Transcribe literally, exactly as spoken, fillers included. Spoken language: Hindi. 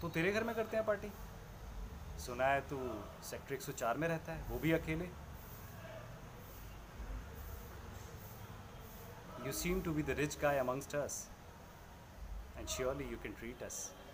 तो तेरे घर में करते हैं पार्टी। सुना है तू सेक्टर एक सौ चार में रहता है, वो भी अकेले। You seem to be the rich guy amongst us and surely you can treat us.